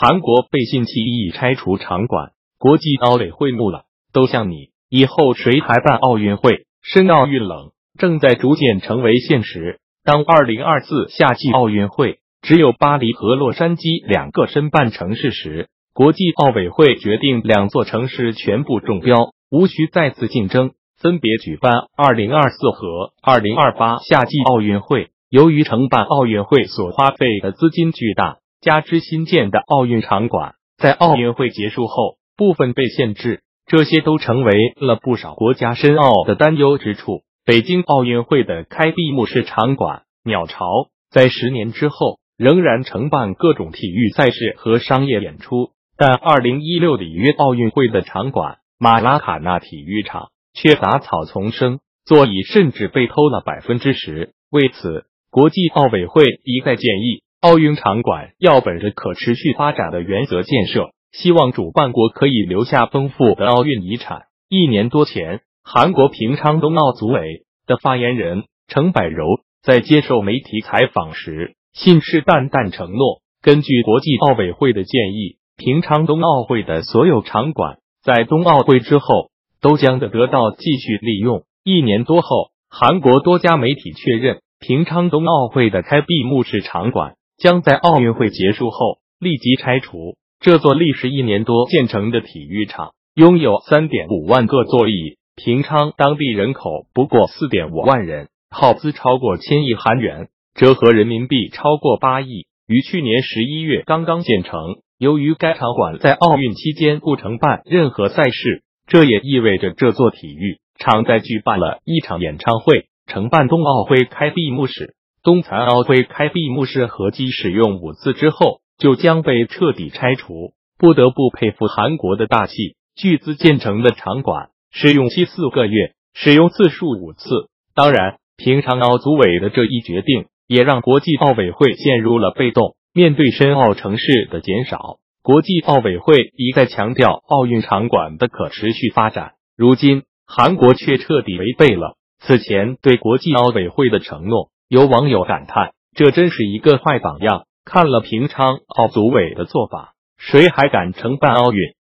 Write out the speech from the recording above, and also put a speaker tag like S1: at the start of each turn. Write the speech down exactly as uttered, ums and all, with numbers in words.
S1: 韩国被信弃议拆除场馆，国际奥委会怒了，都像你，以后谁还办奥运会？申奥运冷正在逐渐成为现实。当二零二四夏季奥运会只有巴黎和洛杉矶两个申办城市时，国际奥委会决定两座城市全部中标，无需再次竞争，分别举办二零二四和二零二八夏季奥运会。由于承办奥运会所花费的资金巨大，加之新建的奥运场馆在奥运会结束后部分被限制，这些都成为了不少国家申奥的担忧之处。北京奥运会的开闭幕式场馆鸟巢在十年之后仍然承办各种体育赛事和商业演出，但二零一六里约奥运会的场馆马拉卡纳体育场却杂草丛生，座椅甚至被偷了 百分之十。 为此，国际奥委会一再建议奥运场馆要本着可持续发展的原则建设，希望主办国可以留下丰富的奥运遗产。一年多前，韩国平昌冬奥组委的发言人程百柔在接受媒体采访时信誓旦旦承诺，根据国际奥委会的建议，平昌冬奥会的所有场馆在冬奥会之后都将得到继续利用。一年多后，韩国多家媒体确认，平昌冬奥会的开闭幕式场馆将在奥运会结束后立即拆除。这座历时一年多建成的体育场拥有 三点五万个座椅，平昌当地人口不过 四点五万人，耗资超过千亿韩元，折合人民币超过八亿，于去年十一月刚刚建成。由于该场馆在奥运期间不承办任何赛事，这也意味着这座体育场在举办了一场演唱会，承办冬奥会开闭幕式、冬残奥会开闭幕式合计使用五次之后，就将被彻底拆除。不得不佩服韩国的大气，巨资建成的场馆使用期四个月，使用次数五次。当然，平昌奥组委的这一决定也让国际奥委会陷入了被动。面对申奥城市的减少，国际奥委会一再强调奥运场馆的可持续发展，如今韩国却彻底违背了此前对国际奥委会的承诺。有网友感叹，这真是一个坏榜样，看了平昌奥组委的做法，谁还敢承办奥运？